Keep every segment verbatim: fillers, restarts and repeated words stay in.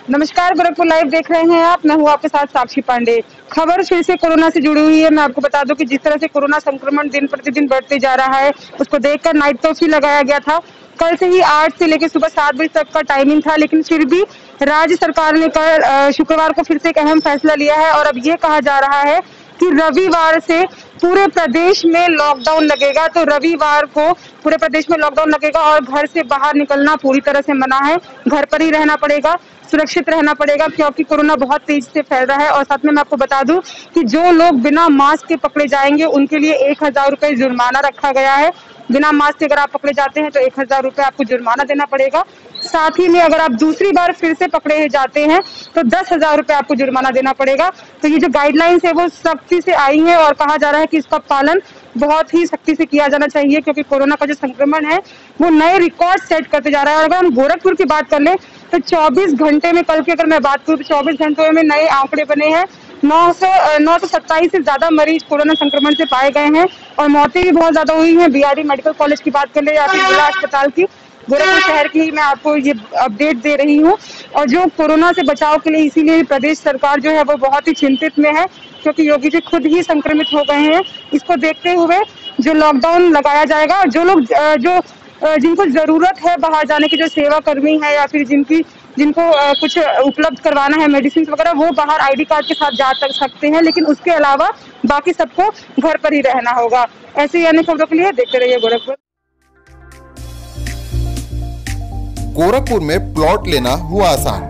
नमस्कार, गोरखपुर लाइव देख रहे हैं आप। मैं हूं आपके साथ साक्षी पांडे। खबर फिर से कोरोना से जुड़ी हुई है। मैं आपको बता दूं कि जिस तरह से कोरोना संक्रमण दिन प्रतिदिन बढ़ते जा रहा है, उसको देखकर नाइट कर्फ्यू भी लगाया गया था। कल से ही आठ से लेकर सुबह सात बजे तक का टाइमिंग था, लेकिन फिर भी राज्य सरकार ने कल शुक्रवार को फिर से एक अहम फैसला लिया है और अब ये कहा जा रहा है कि रविवार से पूरे प्रदेश में लॉकडाउन लगेगा। तो रविवार को पूरे प्रदेश में लॉकडाउन लगेगा और घर से बाहर निकलना पूरी तरह से मना है। घर पर ही रहना पड़ेगा, सुरक्षित रहना पड़ेगा, क्योंकि कोरोना बहुत तेजी से फैल रहा है। और साथ में मैं आपको बता दूं कि जो लोग बिना मास्क के पकड़े जाएंगे उनके लिए एक हजार रुपए जुर्माना रखा गया है। बिना मास्क के अगर आप पकड़े जाते हैं तो एक हजार रुपए आपको जुर्माना देना पड़ेगा। साथ ही में अगर आप दूसरी बार फिर से पकड़े जाते हैं तो दस हजार रुपए आपको जुर्माना देना पड़ेगा। तो ये जो गाइडलाइंस है वो सख्ती से आई है और कहा जा रहा है कि इसका पालन बहुत ही सख्ती से किया जाना चाहिए, क्योंकि कोरोना का जो संक्रमण है वो नए रिकॉर्ड सेट करते जा रहा है। और अगर हम गोरखपुर की बात कर ले तो चौबीस घंटे में, कल की अगर मैं बात करूं तो चौबीस घंटों में नए आंकड़े बने हैं। नौ सौ नौ सौ सत्ताईस से ज्यादा मरीज कोरोना संक्रमण से पाए गए हैं और मौतें भी बहुत ज्यादा हुई हैं। बीआरडी मेडिकल कॉलेज की बात कर ले या फिर जिला अस्पताल की, गोरखपुर शहर की ही मैं आपको ये अपडेट दे रही हूँ। और जो कोरोना से बचाव के लिए इसीलिए प्रदेश सरकार जो है वो बहुत ही चिंतित में है, क्योंकि योगी जी खुद ही संक्रमित हो गए हैं। इसको देखते हुए जो लॉकडाउन लगाया जाएगा और जो लोग जो जिनको जरूरत है बाहर जाने की, जो सेवा कर्मी है या फिर जिनकी जिनको कुछ उपलब्ध करवाना है मेडिसिन वगैरह, वो बाहर आईडी कार्ड के साथ जा सकते हैं, लेकिन उसके अलावा बाकी सबको घर पर ही रहना होगा। ऐसे ही अन्य खबरों के लिए देखते रहिए गोरखपुर। गोरखपुर में प्लॉट लेना हुआ आसान।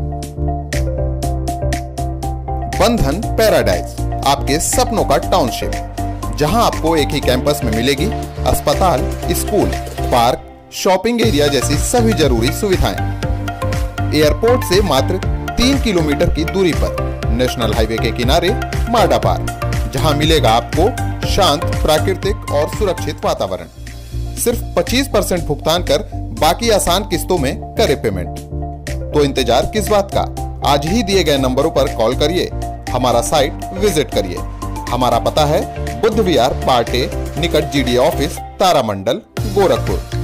बंधन पैराडाइज, आपके सपनों का टाउनशिप, जहां आपको एक ही कैंपस में मिलेगी अस्पताल, स्कूल, पार्क, शॉपिंग एरिया जैसी सभी जरूरी सुविधाएं। एयरपोर्ट से मात्र तीन किलोमीटर की दूरी पर नेशनल हाईवे के किनारे माडा पार्क, जहां मिलेगा आपको शांत, प्राकृतिक और सुरक्षित वातावरण। सिर्फ पच्चीस परसेंट भुगतान कर बाकी आसान किस्तों में करे पेमेंट। तो इंतजार किस बात का? आज ही दिए गए नंबरों पर कॉल करिए, हमारा साइट विजिट करिए। हमारा पता है बुद्ध विहार पार्टे निकट जीडी ऑफिस, तारामंडल, गोरखपुर।